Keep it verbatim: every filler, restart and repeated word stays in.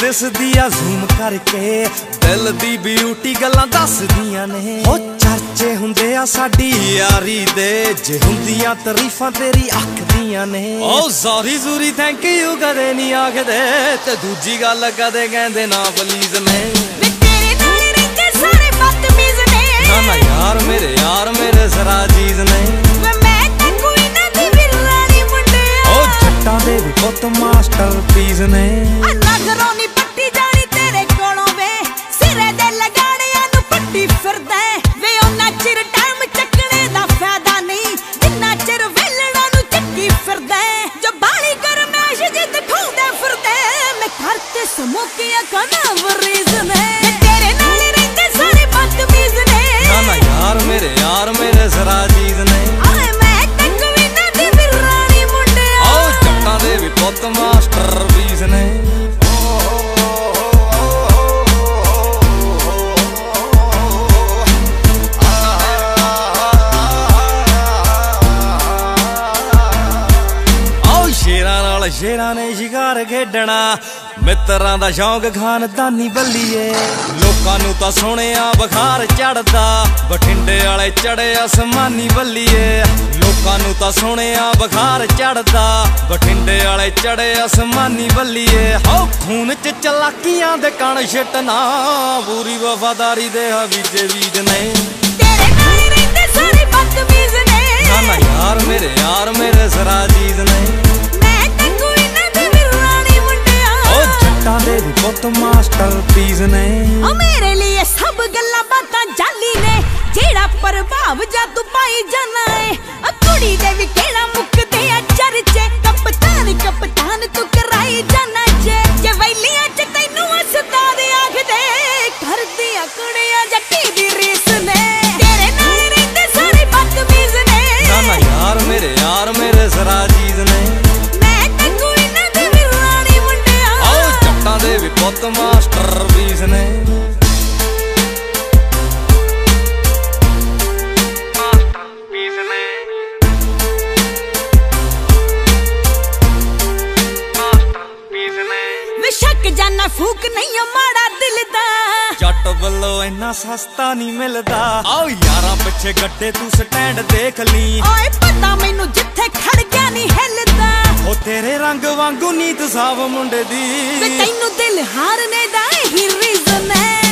दिसदिया zoom करके दिल दी beauty गल्लां दसदियां ने हो चर्चे हुंदे आ साडी यारी दे जे हुंदियां तारीफां तेरी आखदियां ने ओ सॉरी सूरी थैंक यू कदे नहीं आखदे ते दूजी गल कदे कहंदे ना प्लीज ने वे तेरे नाल रहिंदे सारे बदतमीज ने ना ना यार मेरे यार मेरे सरा चीज ने वे मैं ते कोई ना दी विरानी मुंडे ओ जट्टां दे भी पुत मास्टरपीस ने नजरों नी पट्टी जानी तेरे कोलों वे सिरे दे लगाड़ियां नू पट्टी फिरदा वे ओना चिर टाइम चकने दा फायदा नहीं जिन्ना चिर वेलड़ा नू चक्की फिरदा जो बाली गरमैश जिद ठोंदे फिरदे मैं घर ते समोकिया खाना वरीज ने तेरे नाल रहिंदे सारे बदतमीज ने ना ना यार मेरे यार मेरे सरा चीज ने आए मैं ते कोई ना दी विरानी मुंडे ओ जट्टां दे भी पुत मास्टरपीस ने शेरां ने शिकार खेडना मित्रां दा शौक खानदानी बल्लीए लोकां नू तां सोहणिया बुखार चढ़दा बठिंडे वाले चढ़े आसमानी बल्लीए लोकां नू तां सोहणिया बुखार चढ़दा बठिंडे वाले चढ़े आसमानी बल्लीए हो खून च चलाकियां दे कण छटना पूरी वफादारी दे बीजे बीज ने तेरे नाल रहिंदे सारे बदतमीज ने ना ना यार मेरे यार मेरे सरा चीज ने दे भी पुत मास्टरपीस ने ओ मेरे लिए सब गल्लां बातां जाली ने जेड़ा प्रभाव जादू पाई जाना है ओ कुड़ी दे भी केड़ा मुकदे आ चर्चे कप्तान कप्तान तू कराई जाना जे जे वैलियां च तैनू हसदा दे आखदे घर दियां कुड़ियां जट्टी दी रीस ने तेरे नाल रहिंदे सारे बदतमीज ने ना ना यार मेरे यार मेरे सरा चीज ने दे भी पुत मास्टरपीस ने मास्टरपीस ने मास्टरपीस ने विशक जाना फूक नहीं माड़ा दिल दा जट बल्लो इन्ना सस्ता नहीं मिलदा आओ यारां पिछे गड्डे तू स्टैंड देख ली ओए पता मैनू जिथे खड़ गया नहीं हिलदा ओ तेरे रंग वांगू नीत साफ मुंडे दी ते तैनू दिल हारने दा ही रीज़न है।